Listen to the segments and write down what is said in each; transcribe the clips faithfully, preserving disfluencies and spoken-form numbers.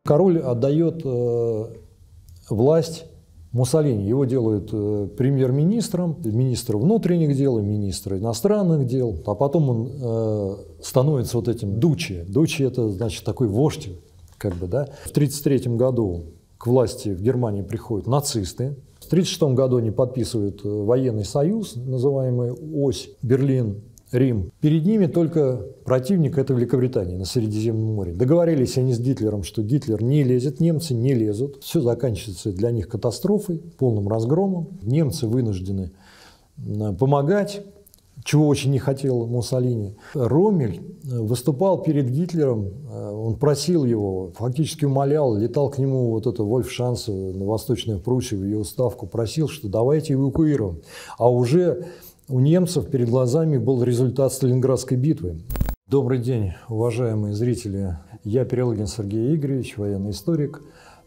Король отдает э, власть Муссолини. Его делают э, премьер-министром, министр внутренних дел, министр иностранных дел, а потом он э, становится вот этим дучи. Дучи – это, значит, такой вождь, как бы, да. В тысяча девятьсот тридцать третьем году к власти в Германии приходят нацисты. В тысяча девятьсот тридцать шестом году они подписывают военный союз, называемый ось Берлин, Рим. Перед ними только противник – это Великобритания на Средиземном море. Договорились они с Гитлером, что Гитлер не лезет, немцы не лезут. Все заканчивается для них катастрофой, полным разгромом. Немцы вынуждены помогать, чего очень не хотел Муссолини. Роммель выступал перед Гитлером, он просил его, фактически умолял, летал к нему вот это Вольфшанце на Восточную Пруссию, в ее ставку, просил, что давайте эвакуируем. А уже у немцев перед глазами был результат Сталинградской битвы. Добрый день, уважаемые зрители. Я Перелыгин Сергей Игоревич, военный историк.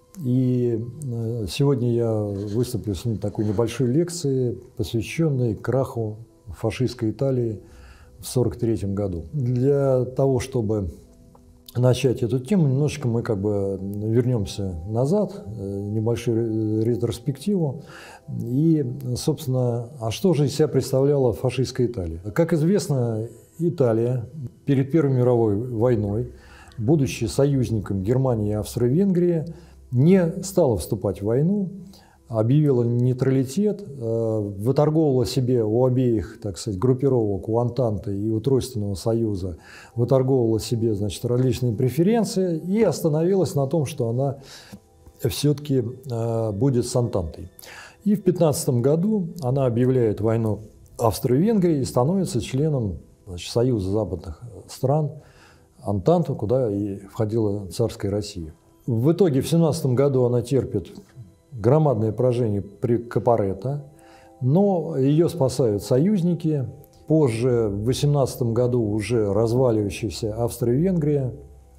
И сегодня я выступлю с такой небольшой лекцией, посвященной краху фашистской Италии в сорок третьем году. Для того, чтобы начать эту тему, немножечко мы как бы вернемся назад, небольшую ретроспективу. И, собственно, а что же из себя представляла фашистская Италия? Как известно, Италия перед Первой мировой войной, будучи союзником Германии и Австро-Венгрии, не стала вступать в войну, объявила нейтралитет, выторговала себе у обеих, так сказать, группировок, у Антанты и у Тройственного союза, выторговала себе, значит, различные преференции и остановилась на том, что она все-таки будет с Антантой. И в пятнадцатом году она объявляет войну Австро-Венгрии и становится членом, значит, Союза западных стран, Антанты, куда и входила царская Россия. В итоге в семнадцатом году она терпит громадное поражение при Капаретто, но ее спасают союзники. Позже, в восемнадцатом году, уже разваливающаяся Австро-Венгрия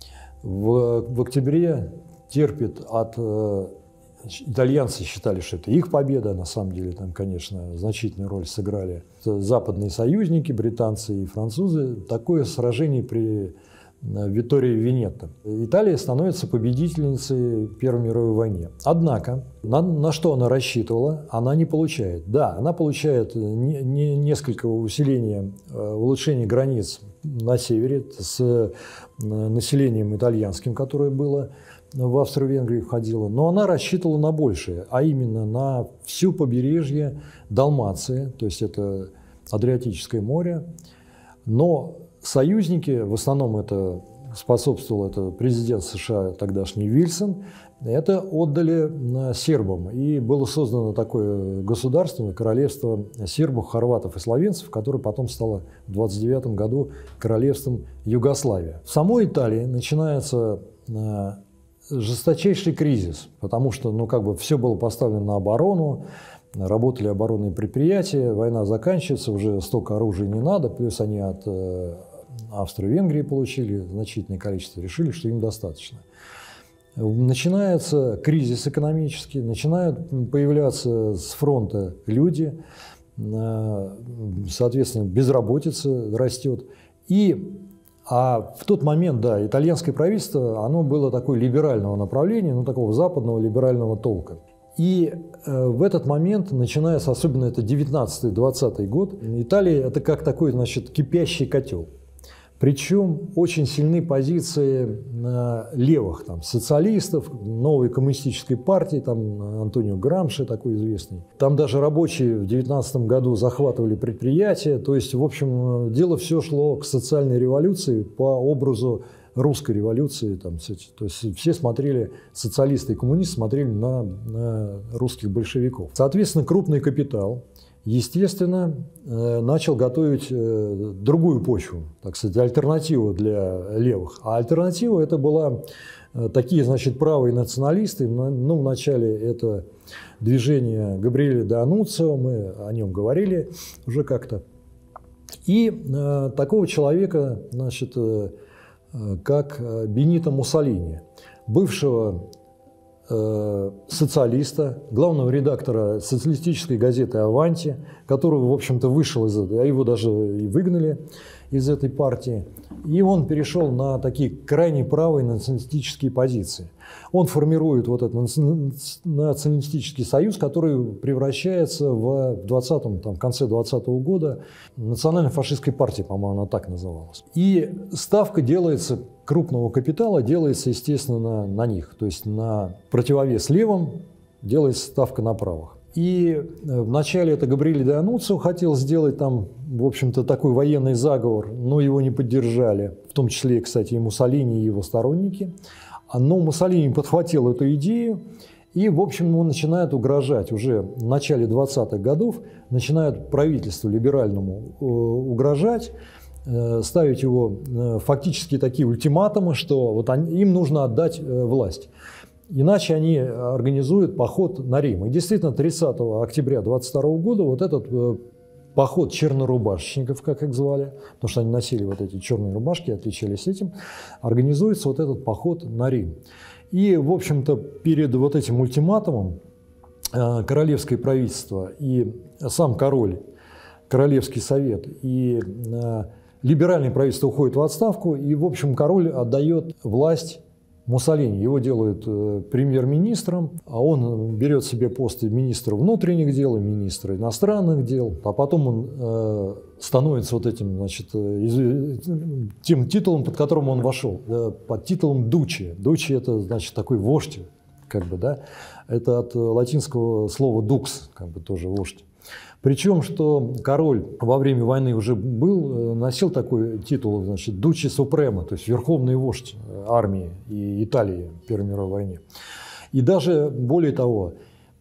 в, в октябре терпит от… Итальянцы считали, что это их победа, на самом деле там, конечно, значительную роль сыграли западные союзники, британцы и французы. Такое сражение при Виттории Венето. Италия становится победительницей Первой мировой войны. Однако, на, на что она рассчитывала, она не получает. Да, она получает не, не, несколько усиления, улучшения границ на севере с населением итальянским, которое было в Австро-Венгрии входило, но она рассчитывала на большее, а именно на всю побережье Далмации, то есть это Адриатическое море. Но союзники, в основном это способствовал это президент США тогдашний Вильсон, это отдали сербам. И было создано такое государство, королевство сербов, хорватов и словенцев, которое потом стало в двадцать девятом году королевством Югославия. В самой Италии начинается жесточайший кризис, потому что, ну, как бы все было поставлено на оборону, работали оборонные предприятия, война заканчивается, уже столько оружия не надо, плюс они от э, Австро-Венгрии получили значительное количество, решили, что им достаточно. Начинается кризис экономический, начинают появляться с фронта люди, э, соответственно, безработица растет. И А в тот момент, да, итальянское правительство, оно было такое либерального направления, ну, такого западного либерального толка. И э, в этот момент, начиная с, особенно это девятнадцатый-двадцатый год, Италия – это как такой, значит, кипящий котел. Причем очень сильны позиции э, левых, там, социалистов, новой коммунистической партии, там Антонио Грамши такой известный. Там даже рабочие в девятнадцатом году захватывали предприятия. То есть, в общем, дело все шло к социальной революции по образу русской революции. Там, то есть все смотрели, социалисты и коммунисты смотрели на, на русских большевиков. Соответственно, крупный капитал, естественно, начал готовить другую почву, так сказать, альтернативу для левых. А альтернатива это была такие, значит, правые националисты. Ну, вначале это движение Габриэля Д'Ануцио, мы о нем говорили уже как-то. И э, такого человека, значит, э, как Бенито Муссолини, бывшего социалиста, главного редактора социалистической газеты «Аванти», который, в общем-то, вышел из этого, а его даже и выгнали из этой партии, и он перешел на такие крайне правые националистические позиции. Он формирует вот этот националистический союз, который превращается в двадцатом, там, в конце двадцатого года национально-фашистской партии, по-моему, она так называлась. И ставка делается, крупного капитала делается, естественно, на, на них, то есть на противовес левым делается ставка на правых. И вначале это Габриэль де Ануцио хотел сделать там, в общем-то, такой военный заговор, но его не поддержали, в том числе, кстати, и Муссолини, и его сторонники. Но Муссолини подхватил эту идею, и, в общем, он начинает угрожать. Уже в начале двадцатых годов начинает правительству либеральному угрожать, ставить его фактически такие ультиматумы, что вот им нужно отдать власть. Иначе они организуют поход на Рим. И действительно, тридцатого октября двадцать второго года вот этот поход чернорубашечников, как их звали, потому что они носили вот эти черные рубашки, отличались этим, организуется вот этот поход на Рим. И, в общем-то, перед вот этим ультиматумом королевское правительство и сам король, королевский совет и либеральное правительство уходит в отставку, и, в общем, король отдает власть Муссолини. Его делают э, премьер-министром, а он берет себе посты министра внутренних дел и министра иностранных дел, а потом он э, становится вот этим, значит, э, тем титулом, под которым он вошел, э, под титулом дучи. Дучи – это, значит, такой вождь, как бы, да, это от латинского слова дукс, как бы тоже вождь. Причем, что король во время войны уже был, носил такой титул, значит, дучи супремо, то есть верховный вождь армии и Италии в Первой мировой войне. И даже более того,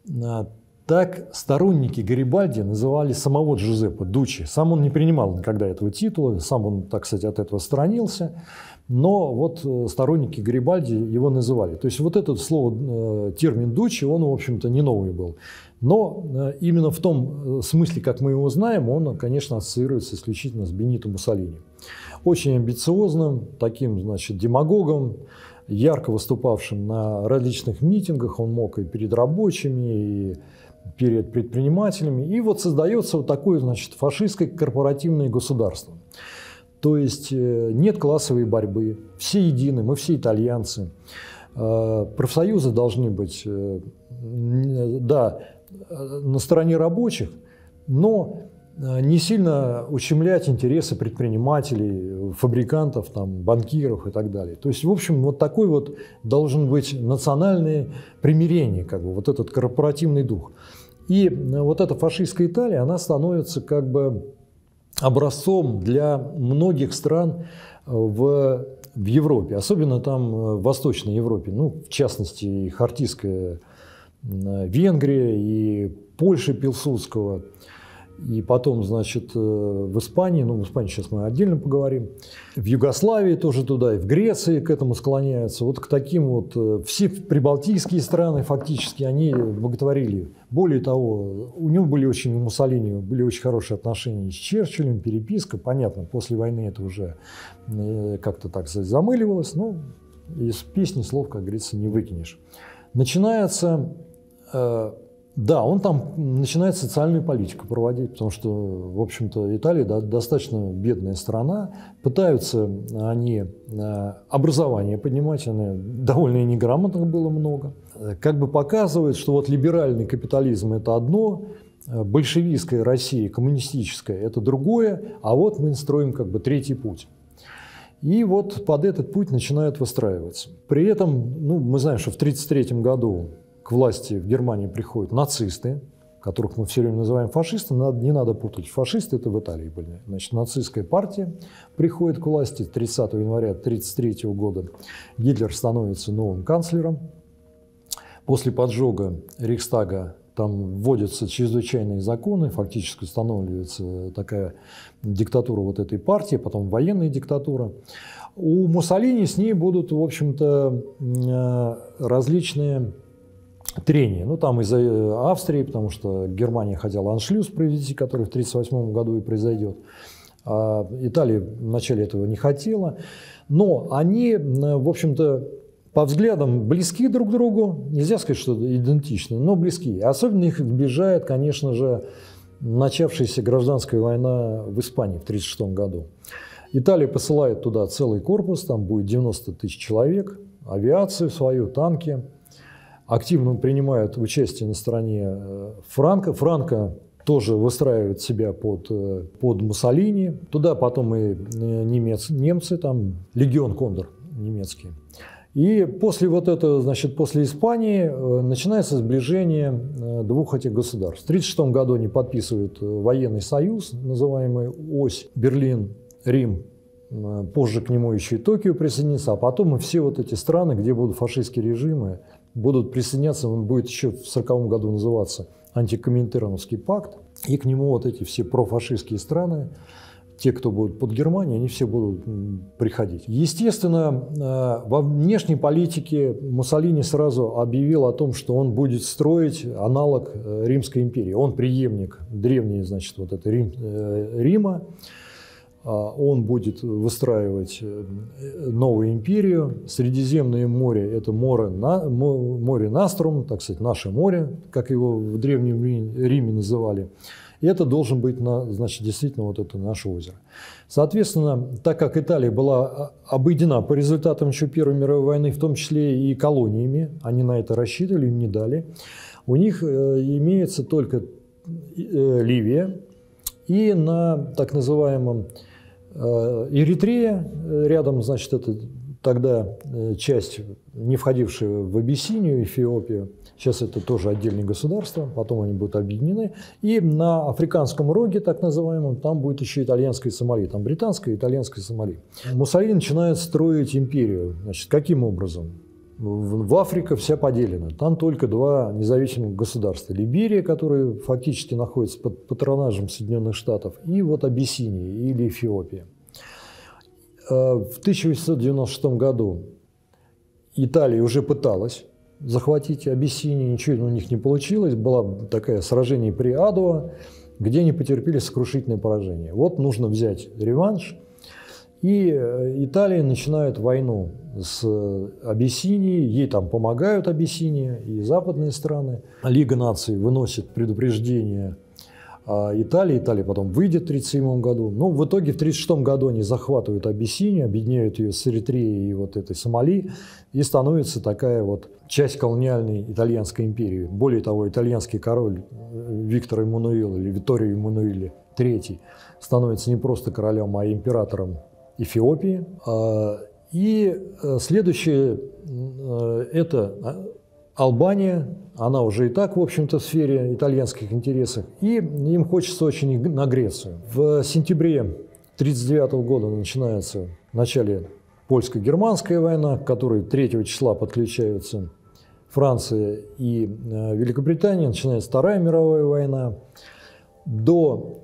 так сторонники Гарибальди называли самого Джузеппе дучи. Сам он не принимал никогда этого титула, сам он, так сказать, от этого сторонился. Но вот сторонники Гарибальди его называли. То есть вот это слово, термин дучи, он, в общем-то, не новый был. Но именно в том смысле, как мы его знаем, он, конечно, ассоциируется исключительно с Бенито Муссолини. Очень амбициозным, таким, значит, демагогом, ярко выступавшим на различных митингах. Он мог и перед рабочими, и перед предпринимателями. И вот создается вот такое, значит, фашистское корпоративное государство. То есть нет классовой борьбы, все едины, мы все итальянцы. Профсоюзы должны быть, да, на стороне рабочих, но не сильно ущемлять интересы предпринимателей, фабрикантов, там, банкиров и так далее. То есть, в общем, вот такой вот должен быть национальное примирение, как бы, вот этот корпоративный дух. И вот эта фашистская Италия, она становится как бы образцом для многих стран в, в Европе, особенно там в Восточной Европе, ну, в частности, и Хартийская Венгрия, и Польша Пилсудского, и потом, значит, в Испании, ну, в Испании сейчас мы отдельно поговорим, в Югославии тоже туда, и в Греции к этому склоняются. Вот к таким вот, все прибалтийские страны фактически, они боготворили. Более того, у него были очень, у Муссолини были очень хорошие отношения с Черчиллем, переписка, понятно, после войны это уже как-то так замыливалось, но из песни слов, как говорится, не выкинешь. Начинается... Да, он там начинает социальную политику проводить, потому что, в общем-то, Италия достаточно бедная страна. Пытаются они образование поднимать, оно довольно неграмотных было много. Как бы показывает, что вот либеральный капитализм – это одно, большевистская Россия, коммунистическая – это другое, а вот мы строим как бы третий путь. И вот под этот путь начинают выстраиваться. При этом, ну, мы знаем, что в тысяча девятьсот тридцать третьем году к власти в Германии приходят нацисты, которых мы все время называем фашистами, не надо путать. Фашисты – это в Италии были. Значит, нацистская партия приходит к власти тридцатого января тысяча девятьсот тридцать третьего года. Гитлер становится новым канцлером. После поджога Рейхстага там вводятся чрезвычайные законы, фактически устанавливается такая диктатура вот этой партии, потом военная диктатура. У Муссолини с ней будут, в общем-то, различные трения. Ну, там из-за Австрии, потому что Германия хотела аншлюз провести, который в тысяча девятьсот тридцать восьмом году и произойдет. А Италия вначале этого не хотела. Но они, в общем-то, по взглядам близки друг к другу. Нельзя сказать, что идентичны, но близки. Особенно их сближает, конечно же, начавшаяся гражданская война в Испании в тысяча девятьсот тридцать шестом году. Италия посылает туда целый корпус, там будет девяносто тысяч человек, авиацию свою, танки. Активно принимают участие на стороне Франко. Франко тоже выстраивает себя под, под Муссолини. Туда потом и немец, немцы, там легион Кондор немецкий. И после вот этого, значит, после Испании начинается сближение двух этих государств. В тысяча девятьсот тридцать шестом году они подписывают военный союз, называемый ось Берлин, Рим, позже к нему еще и Токио присоединится, а потом и все вот эти страны, где будут фашистские режимы, будут присоединяться, он будет еще в сороковом году называться антикоминтерновский пакт, и к нему вот эти все профашистские страны, те, кто будут под Германией, они все будут приходить. Естественно, во внешней политике Муссолини сразу объявил о том, что он будет строить аналог Римской империи. Он преемник древней, значит, вот этой Рим, Рима. Он будет выстраивать новую империю. Средиземное море – это море, море Наструм, так сказать, наше море, как его в Древнем Риме называли. И это должен быть, значит, действительно вот это наше озеро. Соответственно, так как Италия была обойдена по результатам еще Первой мировой войны, в том числе и колониями, они на это рассчитывали, им не дали, у них имеется только Ливия и на так называемом Эритрея, рядом, значит, это тогда часть, не входившая в Абиссинию, Эфиопию, сейчас это тоже отдельные государства, потом они будут объединены. И на Африканском роге, так называемом, там будет еще итальянская Сомали, там британская и итальянская Сомали. Муссолини начинает строить империю. Значит, каким образом? В Африке вся поделена. Там только два независимых государства. Либерия, которая фактически находится под патронажем Соединенных Штатов, и вот Абиссиния или Эфиопия. В тысяча восемьсот девяносто шестом году Италия уже пыталась захватить Абиссинию, ничего у них не получилось. Было такое сражение при Адуа, где они потерпели сокрушительное поражение. Вот нужно взять реванш. И Италия начинает войну с Абиссинией, ей там помогают Абиссиния и западные страны. Лига наций выносит предупреждение Италии, Италия потом выйдет в тысяча девятьсот тридцать седьмом году. Но в итоге в тысяча девятьсот тридцать шестом году они захватывают Абиссинию, объединяют ее с Эритреей и вот этой Сомали, и становится такая вот часть колониальной итальянской империи. Более того, итальянский король Виктор Эммануил или Витторио Эммануиле третий становится не просто королем, а императором Эфиопии. И следующее – это Албания. Она уже и так, в общем-то, в сфере итальянских интересов. И им хочется очень на Грецию. В сентябре тысяча девятьсот тридцать девятого года начинается в начале польско-германская война, к которой третьего числа подключаются Франция и Великобритания. Начинается Вторая мировая война. До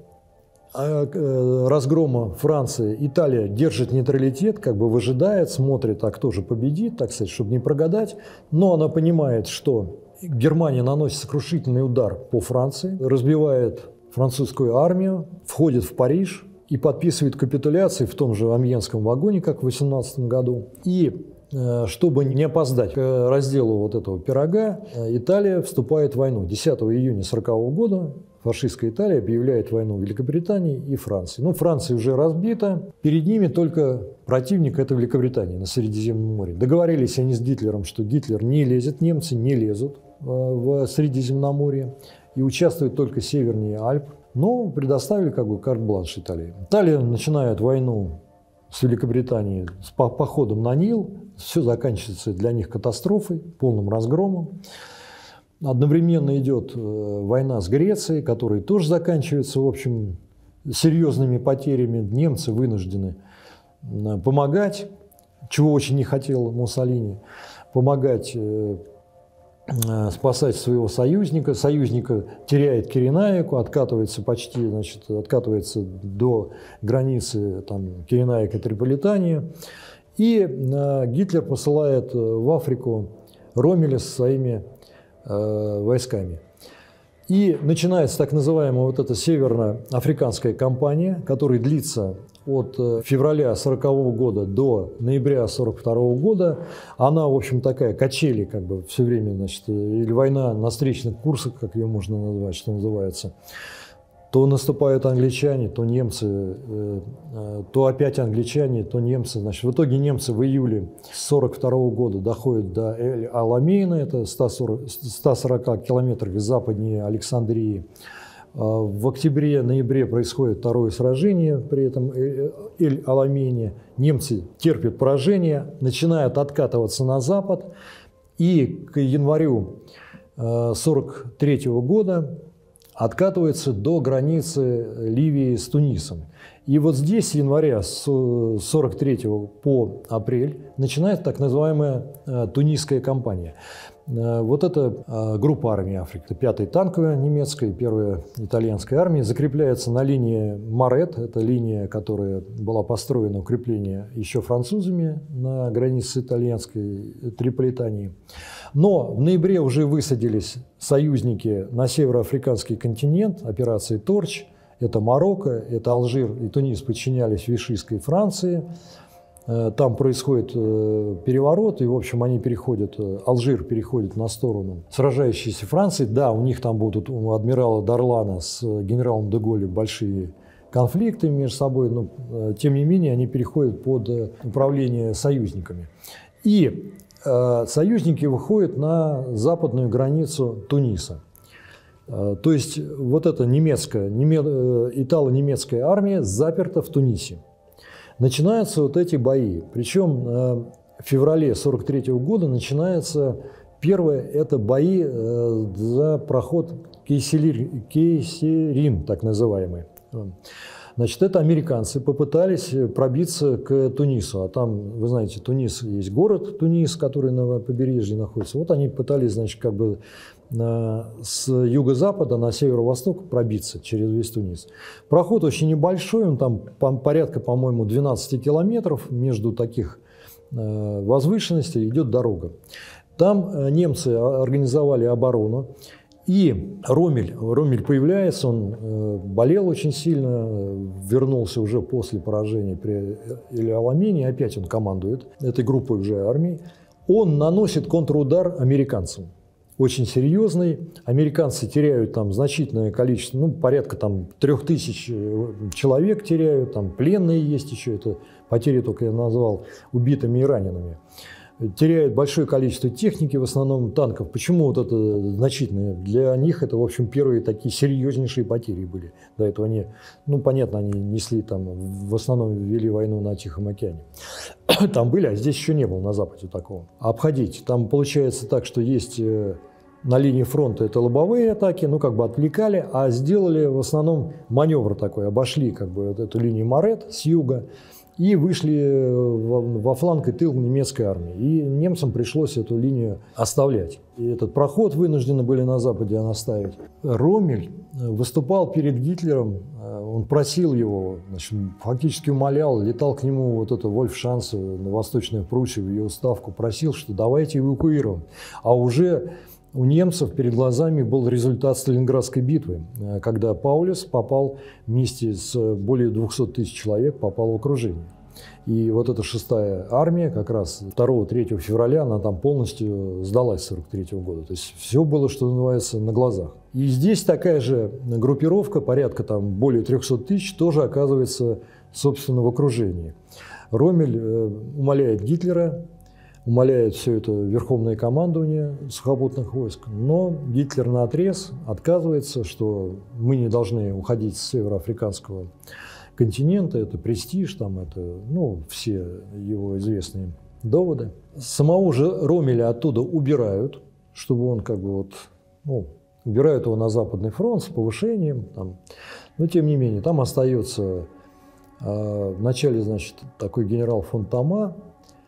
разгрома Франции Италия держит нейтралитет, как бы выжидает, смотрит, а кто же победит, так сказать, чтобы не прогадать. Но она понимает, что Германия наносит сокрушительный удар по Франции, разбивает французскую армию, входит в Париж и подписывает капитуляции в том же Амьенском вагоне, как в восемнадцатом году. И чтобы не опоздать к разделу вот этого пирога, Италия вступает в войну. десятого июня сорокового года фашистская Италия объявляет войну Великобритании и Франции. Ну, Франция уже разбита, перед ними только противник – это Великобритания на Средиземном море. Договорились они с Гитлером, что Гитлер не лезет, немцы не лезут в Средиземноморье и участвуют только севернее Альп. Но предоставили как бы карт-бланш Италии. Италия начинает войну с Великобританией с походом на Нил. Все заканчивается для них катастрофой, полным разгромом. Одновременно идет война с Грецией, которая тоже заканчивается, в общем, серьезными потерями. Немцы вынуждены помогать, чего очень не хотел Муссолини, помогать спасать своего союзника. Союзника теряет Киренаику, откатывается почти, значит, откатывается до границы там, Киренаика и Триполитания. И э, Гитлер посылает в Африку Роммеля со своими э, войсками. И начинается так называемая вот эта северноафриканская кампания, которая длится от февраля сорокового года до ноября сорок второго года. Она, в общем, такая качели, как бы все время, значит, или война на встречных курсах, как ее можно назвать, что называется. То наступают англичане, то немцы, то опять англичане, то немцы. Значит, в итоге немцы в июле сорок второго года доходят до Эль-Аламейна, это ста сорока километров западнее Александрии. В октябре-ноябре происходит второе сражение, при этом Эль-Аламейне. Немцы терпят поражение, начинают откатываться на запад, и к январю сорок третьего года откатывается до границы Ливии с Тунисом. И вот здесь с января сорок третьего по апрель начинается так называемая Тунисская кампания. Вот эта группа армий Африки, пятая танковая немецкая, первая итальянская армия, закрепляется на линии Марет. Это линия, которая была построена, укрепление еще французами на границе с итальянской Триполитанией. Но в ноябре уже высадились союзники на североафриканский континент, операции «Торч». Это Марокко, это Алжир и Тунис подчинялись Вишистской Франции. Там происходит переворот, и, в общем, они переходят, Алжир переходит на сторону сражающейся Франции. Да, у них там будут у адмирала Дарлана с генералом де Голлем большие конфликты между собой, но, тем не менее, они переходят под управление союзниками. И э, союзники выходят на западную границу Туниса. Э, то есть вот эта немецкая, неме, итало-немецкая армия заперта в Тунисе. Начинаются вот эти бои. Причем э, в феврале сорок третьего года начинается первое, это бои э, за проход Кейсерин, Кейсерин, так называемый. Значит, это американцы попытались пробиться к Тунису. А там, вы знаете, Тунис, есть город Тунис, который на побережье находится. Вот они пытались, значит, как бы с юго-запада на северо-восток пробиться через весь Тунис. Проход очень небольшой, он там порядка, по-моему, двенадцати километров. Между таких возвышенностей идет дорога. Там немцы организовали оборону. И Роммель, Роммель появляется, он э, болел очень сильно, вернулся уже после поражения при Эль-Аламейне, опять он командует этой группой уже армии. Он наносит контрудар американцам, очень серьезный. Американцы теряют там значительное количество, ну, порядка там трех тысяч человек теряют, там пленные есть еще, это потери только я назвал убитыми и ранеными. Теряют большое количество техники, в основном танков. Почему вот это значительное? Для них это, в общем, первые такие серьезнейшие потери были. До этого они, ну, понятно, они несли там, в основном вели войну на Тихом океане. Там были, а здесь еще не было на Западе такого. Обходить. Там получается так, что есть на линии фронта это лобовые атаки, ну, как бы отвлекали, а сделали в основном маневр такой, обошли как бы вот эту линию Марет с юга, и вышли во фланг и тыл немецкой армии. И немцам пришлось эту линию оставлять. И этот проход вынуждены были на Западе оставить. Роммель выступал перед Гитлером, он просил его, значит, фактически умолял, летал к нему вот это Вольфшанце на Восточную Пруссию, в ее ставку, просил, что давайте эвакуируем. А уже у немцев перед глазами был результат Сталинградской битвы, когда Паулюс попал вместе с более двухсот тысяч человек, попал в окружение. И вот эта шестая армия как раз второго-третьего февраля, она там полностью сдалась сорок третьего года. То есть все было, что называется, на глазах. И здесь такая же группировка, порядка там более трёхсот тысяч, тоже оказывается, собственно, в окружении. Роммель умоляет Гитлера, умаляет все это верховное командование сухопутных войск, но Гитлер наотрез отказывается, что мы не должны уходить с североафриканского континента, это престиж, там это, ну, все его известные доводы. Самого же Роммеля оттуда убирают, чтобы он как бы вот, ну, убирают его на Западный фронт с повышением, там. Но тем не менее, там остается э, вначале, значит, такой генерал фон Тома,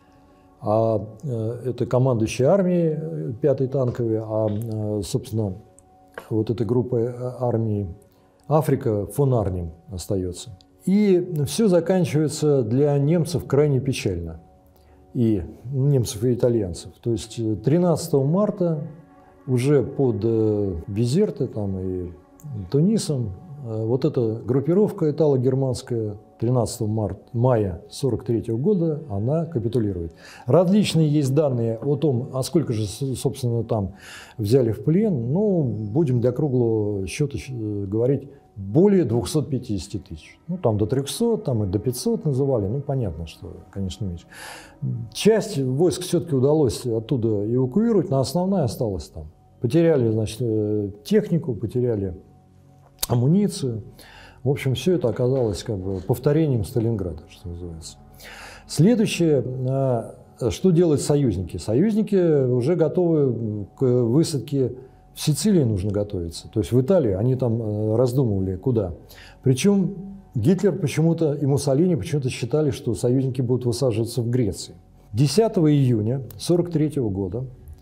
а э, это командующий армией пятой танковой, а, э, собственно, вот эта группа армии Африка фон Арнем остается. И все заканчивается для немцев крайне печально. И немцев, и итальянцев. То есть тринадцатого марта уже под Бизерте там, и Тунисом вот эта группировка итало-германская тринадцатого мая сорок третьего года она капитулирует. Различные есть данные о том, а сколько же, собственно, там взяли в плен. Ну, будем для круглого счета говорить более двухсот пятидесяти тысяч. Ну, там до трёхсот, там и до пятисот называли. Ну, понятно, что, конечно, меньше. Часть войск все-таки удалось оттуда эвакуировать, но основная осталась там. Потеряли, значит, технику, потеряли амуницию. В общем, все это оказалось как бы повторением Сталинграда, что называется. Следующее, что делают союзники? Союзники уже готовы к высадке в Сицилии, нужно готовиться. То есть в Италии они там раздумывали, куда. Причем Гитлер почему-то и Муссолини почему-то считали, что союзники будут высаживаться в Греции. десятого июня тысяча девятьсот сорок третьего года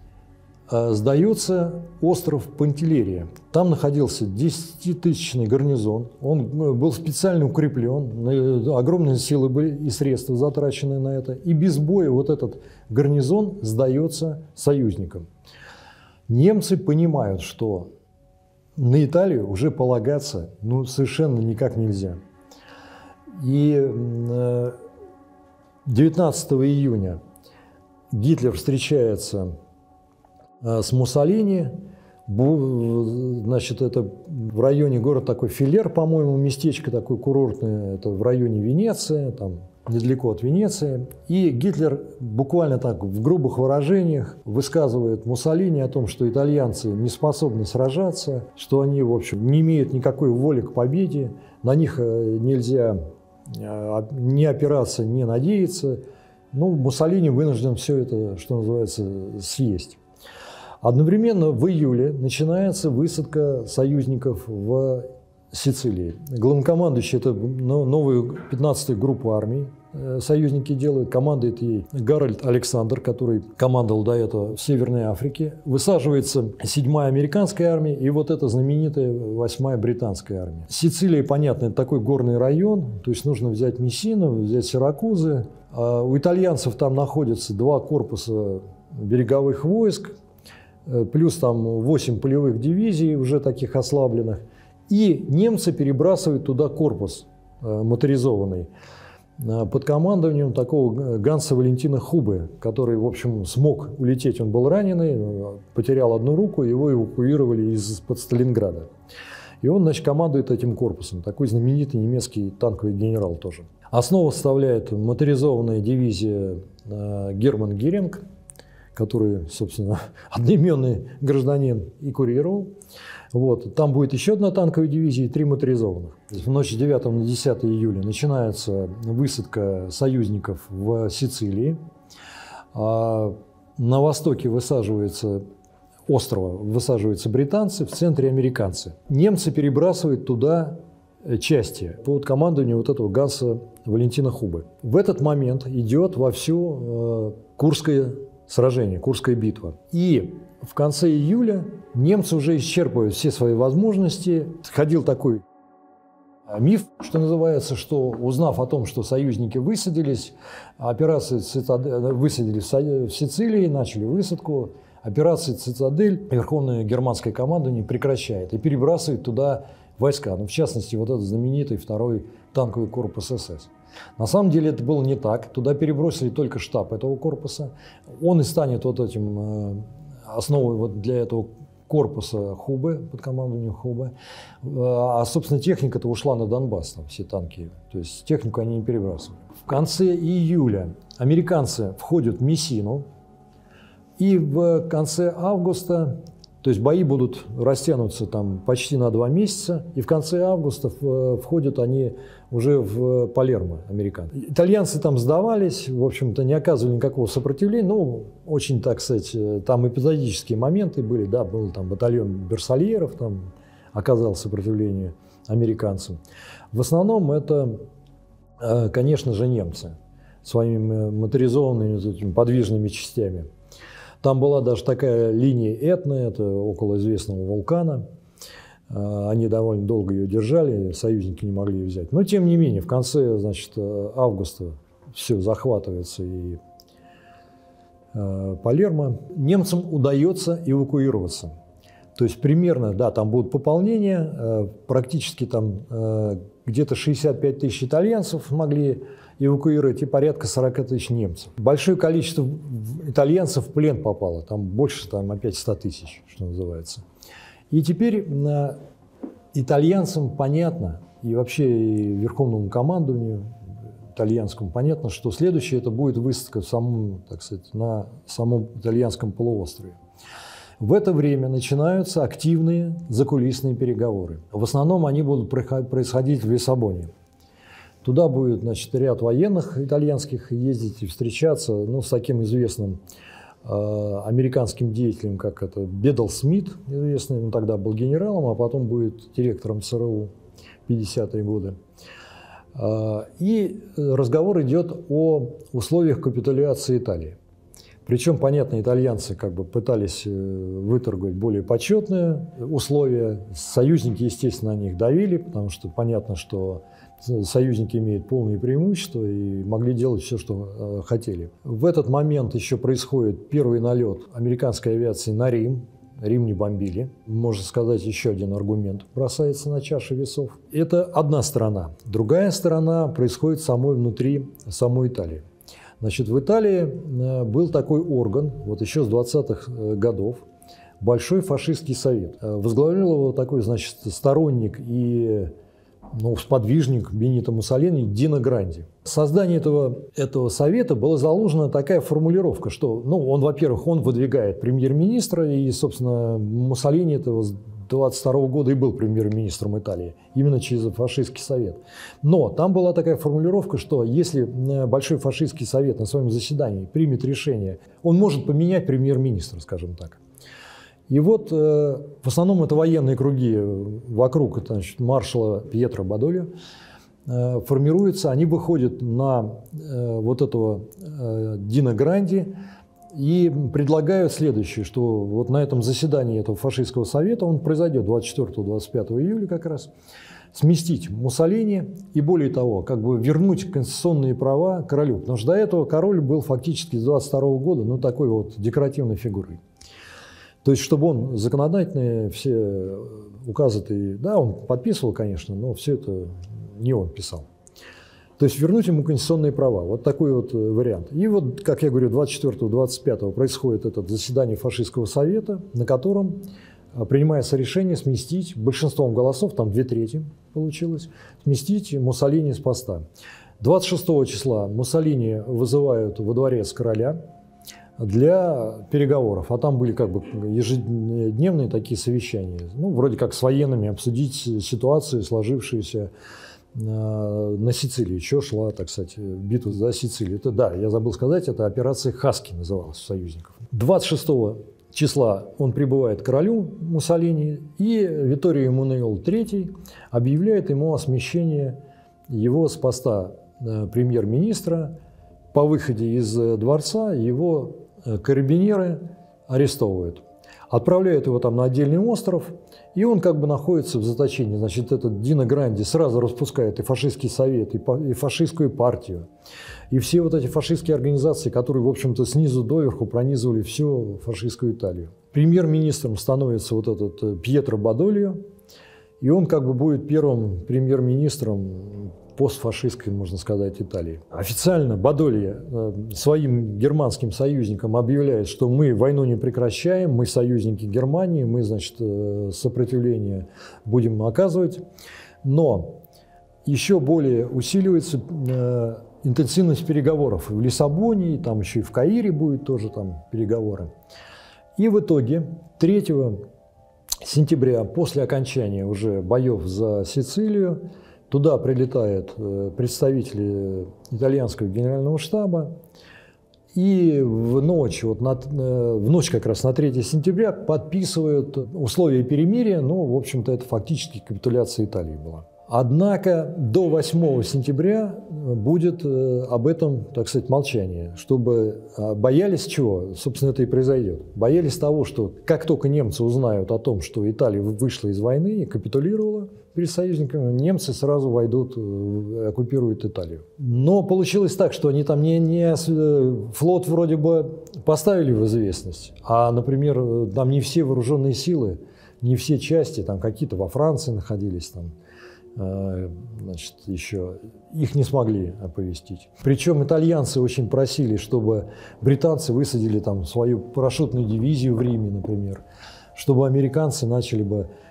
сдается остров Пантелерия. Там находился десятитысячный гарнизон. Он был специально укреплен. Огромные силы были и средства затрачены на это. И без боя вот этот гарнизон сдается союзникам. Немцы понимают, что на Италию уже полагаться ну, совершенно никак нельзя. И девятнадцатого июня Гитлер встречается с Муссолини, значит, это в районе город такой Филер, по-моему, местечко такое курортное, это в районе Венеции, там недалеко от Венеции. И Гитлер буквально так в грубых выражениях высказывает Муссолини о том, что итальянцы не способны сражаться, что они, в общем, не имеют никакой воли к победе, на них нельзя ни опираться, ни надеяться. Ну, Муссолини вынужден все это, что называется, съесть. Одновременно в июле начинается высадка союзников в Сицилии. Главнокомандующий – это новую пятнадцатую группу армий союзники делают. Командует ей Гарольд Александр, который командовал до этого в Северной Африке. Высаживается седьмая американская армия и вот эта знаменитая восьмая британская армия. Сицилия, понятно, это такой горный район, то есть нужно взять Мессину, взять Сиракузы. А у итальянцев там находятся два корпуса береговых войск, плюс там восемь полевых дивизий, уже таких ослабленных. И немцы перебрасывают туда корпус моторизованный под командованием такого Ганса Валентина Хубе, который, в общем, смог улететь. Он был раненый, потерял одну руку, его эвакуировали из-под Сталинграда. И он, значит, командует этим корпусом. Такой знаменитый немецкий танковый генерал тоже. Основу составляет моторизованная дивизия Герман Геринг, который, собственно, одноименный гражданин и курировал. Вот. Там будет еще одна танковая дивизия и три моторизованных. В ночь с девятого на десятое июля начинается высадка союзников в Сицилии. А на востоке высаживается острова, высаживаются британцы, в центре американцы. Немцы перебрасывают туда части под командованием вот этого Ганса Валентина Хубе. В этот момент идет вовсю э, Курское сражение, Курская битва. И в конце июля немцы уже исчерпывают все свои возможности. Ходил такой миф, что называется, что, узнав о том, что союзники высадились, операции «Цитадель» высадились в Сицилии, начали высадку, операция «Цитадель» Верховное германское командование прекращает и перебрасывает туда войска. Ну, в частности, вот этот знаменитый второй танковый корпус СС. На самом деле это было не так. Туда перебросили только штаб этого корпуса. Он и станет вот этим основой вот для этого корпуса Хубе, под командованием Хубе. А, собственно, техника-то ушла на Донбасс, там все танки. То есть технику они не перебрасывали. В конце июля американцы входят в Мессину. И в конце августа, то есть бои будут растянуться там почти на два месяца, и в конце августа входят они уже в Палермо, американцы. Итальянцы там сдавались, в общем-то, не оказывали никакого сопротивления, ну, очень, так сказать, там эпизодические моменты были, да, был там батальон берсальеров, там оказал сопротивление американцам. В основном это, конечно же, немцы своими моторизованными этими подвижными частями. Там была даже такая линия Этны, это около известного вулкана. Они довольно долго ее держали, союзники не могли ее взять. Но, тем не менее, в конце, значит, августа все захватывается и Палермо. Немцам удается эвакуироваться. То есть примерно, да, там будут пополнения, практически там где-то шестьдесят пять тысяч итальянцев могли эвакуировать и порядка сорок тысяч немцев. Большое количество итальянцев в плен попало, там больше, там опять ста тысяч, что называется. И теперь итальянцам понятно, и вообще и верховному командованию итальянскому понятно, что следующее это будет высадка в самом, так сказать, на самом итальянском полуострове. В это время начинаются активные закулисные переговоры. В основном они будут происходить в Лиссабоне. Туда будет, значит, ряд военных итальянских ездить и встречаться, ну, с таким известным э, американским деятелем, как это Беддл Смит, известный, он тогда был генералом, а потом будет директором ЦРУ в пятидесятые годы. Э, и разговор идет о условиях капитуляции Италии. Причем, понятно, итальянцы как бы пытались выторговать более почетные условия. Союзники, естественно, на них давили, потому что понятно, что союзники имеют полные преимущества и могли делать все, что хотели. В этот момент еще происходит первый налет американской авиации на Рим. Рим не бомбили. Можно сказать, еще один аргумент бросается на чашу весов. Это одна сторона. Другая сторона происходит самой внутри самой Италии. Значит, в Италии был такой орган, вот еще с двадцатых годов, Большой фашистский совет. Возглавлял его такой, значит, сторонник и, ну, сподвижник Бенито Муссолини Дино Гранди. В создании этого, этого совета была заложена такая формулировка, что, ну, он, во-первых, он выдвигает премьер-министра, и, собственно, Муссолини этого с двадцать второго года и был премьер-министром Италии, именно через фашистский совет. Но там была такая формулировка, что если Большой фашистский совет на своем заседании примет решение, он может поменять премьер-министра, скажем так. И вот в основном это военные круги вокруг, это, значит, маршала Пьетро Бадолио формируются, они выходят на вот этого Дино Гранди и предлагают следующее, что вот на этом заседании этого фашистского совета, он произойдет двадцать четвёртого — двадцать пятого июля как раз, сместить Муссолини и, более того, как бы вернуть конституционные права королю. Потому что до этого король был фактически с двадцать второго года, ну, такой вот декоративной фигурой. То есть, чтобы он законодательные все указы, да, он подписывал, конечно, но все это не он писал. То есть вернуть ему конституционные права. Вот такой вот вариант. И вот, как я говорю, двадцать четвёртого — двадцать пятого происходит это заседание фашистского совета, на котором принимается решение сместить большинством голосов, там две трети получилось, сместить Муссолини с поста. двадцать шестого числа Муссолини вызывают во дворец короля для переговоров. А там были как бы ежедневные такие совещания, ну, вроде как с военными, обсудить ситуацию, сложившуюся на Сицилии. Еще шла, так сказать, битва за Сицилию. Это, да, я забыл сказать, это операция Хаски называлась у союзников. двадцать шестого числа он прибывает к королю Муссолини, и Витторио Эммануэль третий объявляет ему о смещении его с поста премьер-министра. По выходе из дворца его карабинеры арестовывают. Отправляют его там на отдельный остров, и он как бы находится в заточении. Значит, этот Дино Гранди сразу распускает и фашистский совет, и фашистскую партию, и все вот эти фашистские организации, которые, в общем-то, снизу доверху пронизывали всю фашистскую Италию. Премьер-министром становится вот этот Пьетро Бадолио, и он как бы будет первым премьер-министром постфашистской, можно сказать, Италии. Официально Бадолио своим германским союзникам объявляет, что мы войну не прекращаем, мы союзники Германии, мы, значит, сопротивление будем оказывать. Но еще более усиливается интенсивность переговоров и в Лиссабоне, и там еще и в Каире будет тоже там переговоры. И в итоге третьего сентября, после окончания уже боев за Сицилию, туда прилетают представители итальянского генерального штаба, и в ночь, вот на, в ночь как раз на третье сентября подписывают условия перемирия, ну, в общем-то, это фактически капитуляция Италии была. Однако до восьмого сентября будет об этом, так сказать, молчание, чтобы боялись чего? Собственно, это и произойдет. Боялись того, что как только немцы узнают о том, что Италия вышла из войны и капитулировала перед союзниками, немцы сразу войдут, оккупируют Италию. Но получилось так, что они там не, не флот вроде бы поставили в известность, а, например, там не все вооруженные силы, не все части, там какие-то во Франции находились, там, значит, еще их не смогли оповестить. Причем итальянцы очень просили, чтобы британцы высадили там свою парашютную дивизию в Риме, например, чтобы американцы начали бы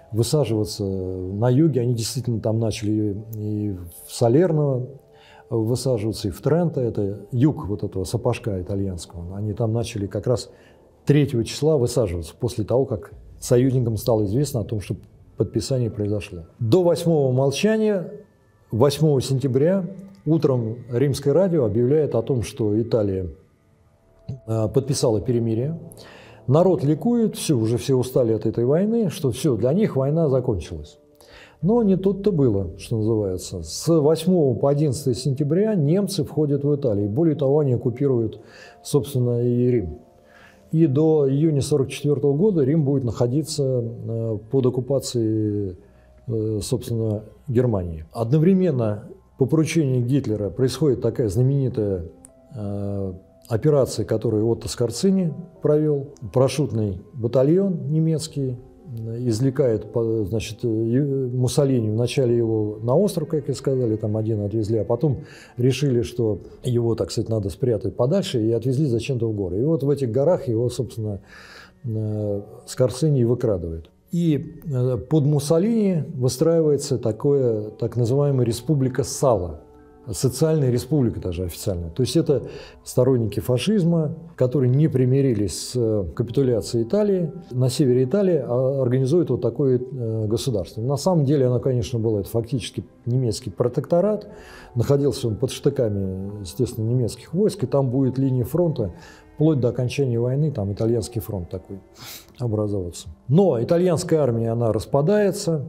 высаживаться на юге. Они действительно там начали и в Салерно высаживаться, и в Тренто, это юг вот этого сапожка итальянского. Они там начали как раз третьего числа высаживаться, после того, как союзникам стало известно о том, что подписание произошло. До восьмого молчания, восьмого сентября, утром Римское радио объявляет о том, что Италия подписала перемирие. Народ ликует, все, уже все устали от этой войны, что все, для них война закончилась. Но не тут-то было, что называется. С восьмого по одиннадцатое сентября немцы входят в Италию. Более того, они оккупируют, собственно, и Рим. И до июня сорок четвёртого года Рим будет находиться под оккупацией, собственно, Германии. Одновременно по поручению Гитлера происходит такая знаменитая операция, которую Отто Скорцини провел. Парашютный батальон немецкий извлекает, значит, Муссолини. Вначале его на остров, как и сказали, там один отвезли, а потом решили, что его, так сказать, надо спрятать подальше, и отвезли зачем-то в горы. И вот в этих горах его, собственно, Скорцини и выкрадывает. И под Муссолини выстраивается такое, так называемая республика Сала. Социальная республика даже официально. То есть это сторонники фашизма, которые не примирились с капитуляцией Италии. На севере Италии организуют вот такое государство. На самом деле оно, конечно, было это фактически немецкий протекторат. Находился он под штыками, естественно, немецких войск. И там будет линия фронта вплоть до окончания войны, там итальянский фронт такой образовываться. Но итальянская армия, она распадается.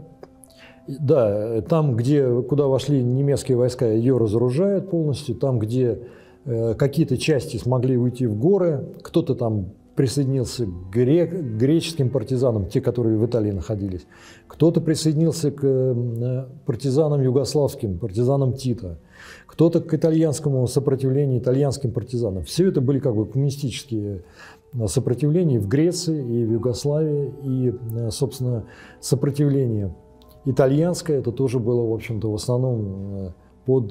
Да, там, где, куда вошли немецкие войска, ее разоружают полностью. Там, где э, какие-то части смогли уйти в горы, кто-то там присоединился к грек, греческим партизанам, те, которые в Италии находились. Кто-то присоединился к э, партизанам югославским, партизанам Тита. Кто-то к итальянскому сопротивлению, итальянским партизанам. Все это были как бы коммунистические сопротивления в Греции и в Югославии. И, собственно, сопротивление итальянское, это тоже было, в общем-то, в основном под,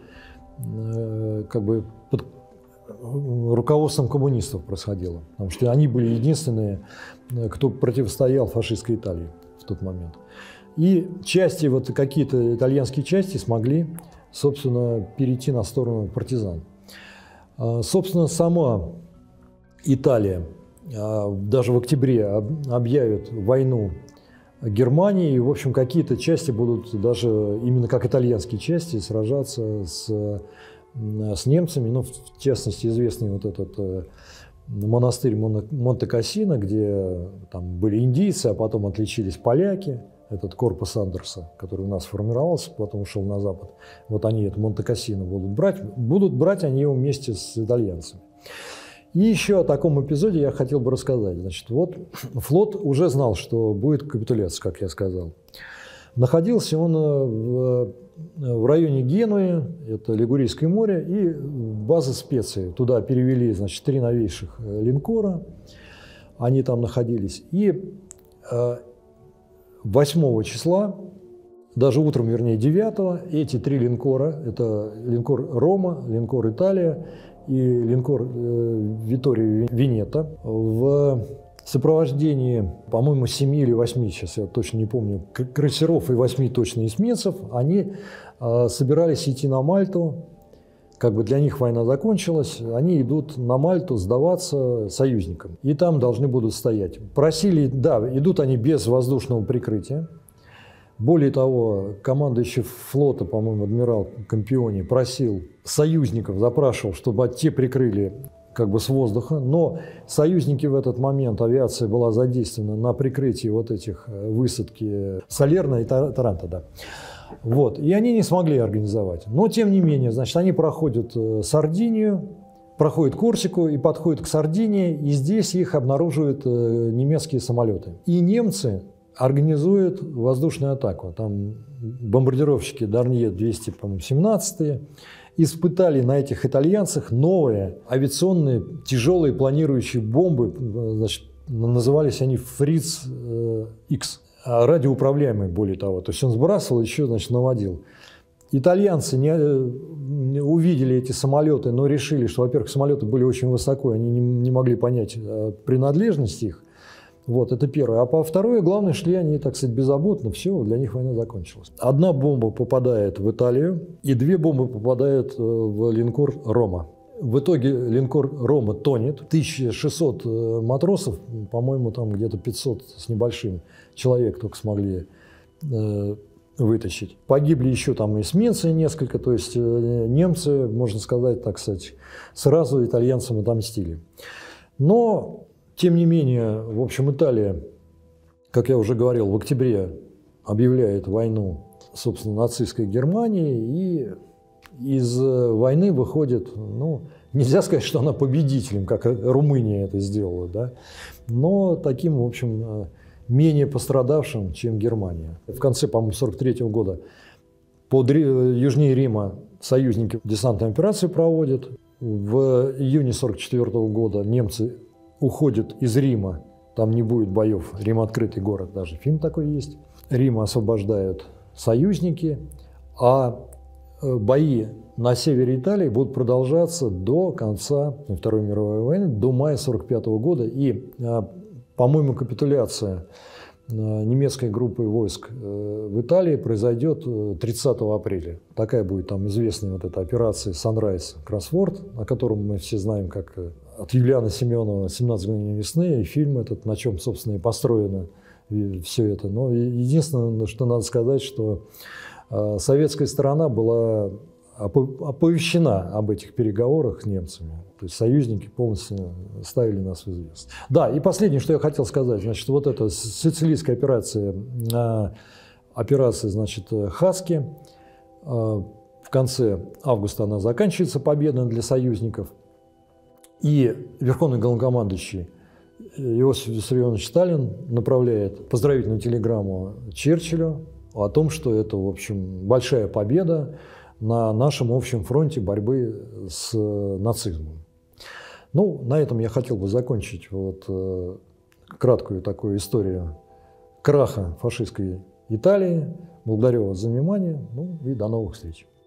как бы, под руководством коммунистов происходило. Потому что они были единственные, кто противостоял фашистской Италии в тот момент. И части, вот какие-то итальянские части смогли, собственно, перейти на сторону партизан. Собственно, сама Италия даже в октябре объявит войну Германии, и, в общем, какие-то части будут даже именно как итальянские части сражаться с, с немцами. Ну, в частности, известный вот этот монастырь Монте-Кассино, где там были индийцы, а потом отличились поляки. Этот корпус Андерса, который у нас формировался, потом ушел на запад. Вот они это Монте-Кассино будут брать. Будут брать они его вместе с итальянцами. И еще о таком эпизоде я хотел бы рассказать. Значит, вот флот уже знал, что будет капитуляция, как я сказал. Находился он в, в районе Генуи, это Лигурийское море, и база Специи. Туда перевели, значит, три новейших линкора, они там находились. И восьмого числа, даже утром, вернее, девятого, эти три линкора, это линкор Рома, линкор Италия и линкор э, Витторио Венето, в сопровождении, по-моему, семи или восьми, сейчас я точно не помню, крейсеров и восьми точно эсминцев, они э, собирались идти на Мальту. Как бы для них война закончилась, они идут на Мальту сдаваться союзникам. И там должны будут стоять. Просили, да, идут они без воздушного прикрытия. Более того, командующий флота, по-моему, адмирал Кампиони, просил союзников, запрашивал, чтобы те прикрыли как бы с воздуха. Но союзники в этот момент, авиация была задействована на прикрытии вот этих высадки Салерно и Таранто, да. Вот. И они не смогли организовать. Но, тем не менее, значит, они проходят Сардинию, проходят Корсику и подходят к Сардинии, и здесь их обнаруживают немецкие самолеты. И немцы организуют воздушную атаку. Там бомбардировщики Дарнье двести семнадцать испытали на этих итальянцах новые авиационные тяжелые планирующие бомбы. Значит, назывались они Фриц-Икс. Радиоуправляемый, более того. То есть он сбрасывал, еще, значит, наводил. Итальянцы не, не увидели эти самолеты, но решили, что, во-первых, самолеты были очень высоко, они не, не могли понять принадлежность их. Вот, это первое. А по второе, главное, шли они, так сказать, беззаботно, все, для них война закончилась. Одна бомба попадает в Италию, и две бомбы попадают в линкор «Рома». В итоге линкор «Рома» тонет. тысяча шестьсот матросов, по-моему, там где-то пятьсот с небольшим человек только смогли э, вытащить. Погибли еще там эсминцы несколько, то есть э, немцы, можно сказать, так сказать, сразу итальянцам отомстили. Но, тем не менее, в общем, Италия, как я уже говорил, в октябре объявляет войну, собственно, нацистской Германии, и из войны выходит, ну, нельзя сказать, что она победителем, как Румыния это сделала, да, но таким, в общем, менее пострадавшим, чем Германия. В конце, по-моему, сорок третьего года под южнее Рима союзники десантные операции проводят. В июне сорок четвёртого года немцы уходят из Рима, там не будет боев, Рим открытый город, даже фильм такой есть. Рим освобождают союзники, а бои на севере Италии будут продолжаться до конца Второй мировой войны, до мая сорок пятого года. И, по-моему, капитуляция немецкой группы войск в Италии произойдет тридцатого апреля. Такая будет там известная вот эта операция Sunrise Crossford, о котором мы все знаем, как от Юлиана Семенова «семнадцать мгновений весны», и фильм этот, на чем, собственно, и построено все это. Но единственное, что надо сказать, что советская сторона была оповещена об этих переговорах с немцами. То есть союзники полностью ставили нас в известность. Да, и последнее, что я хотел сказать, значит, вот эта сицилийская операция, операция, значит, Хаски, в конце августа она заканчивается победно для союзников. И верховный главнокомандующий Иосиф Виссарионович Сталин направляет поздравительную телеграмму Черчиллю о том, что это, в общем, большая победа на нашем общем фронте борьбы с нацизмом. Ну, на этом я хотел бы закончить вот, э, краткую такую историю краха фашистской Италии. Благодарю вас за внимание, ну и до новых встреч.